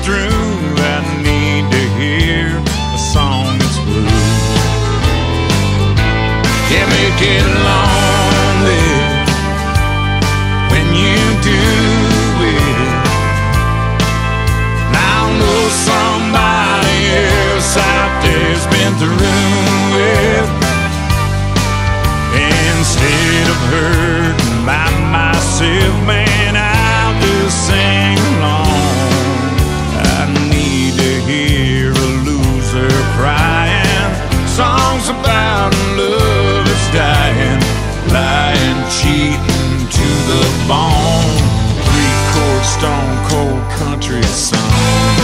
through, I need to hear a song that's blue. Can't make it lonely when you do it. Now I know somebody else out there's been through it. Instead of hurting by myself, man, I'll just sing along. I need to hear a loser crying, songs about love that's dying, lying, cheating to the bone, 3-chord stone cold country song.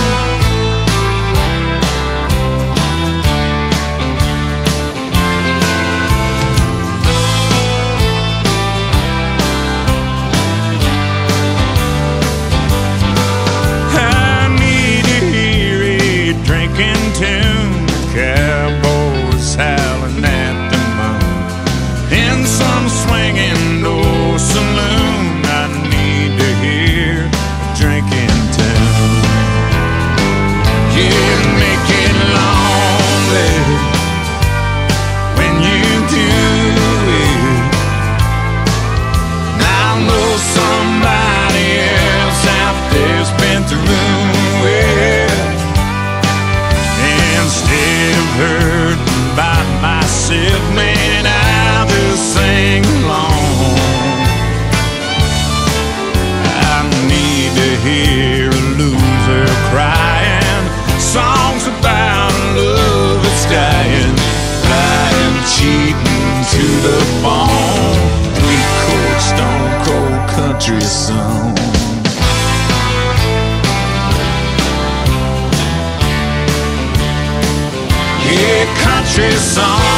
Tune, cowboys howling at the moon, in some swinging old saloon. I need to hear a drinking tune. Yeah, make it lonely when you do it. Now I know somebody else out there's been through it. Instead of hurting by myself, man, I'll just sing along. I need to hear a loser crying, songs about love that's dying, lying, cheating to the bone, 3-chord stone cold country song. Yeah, country song.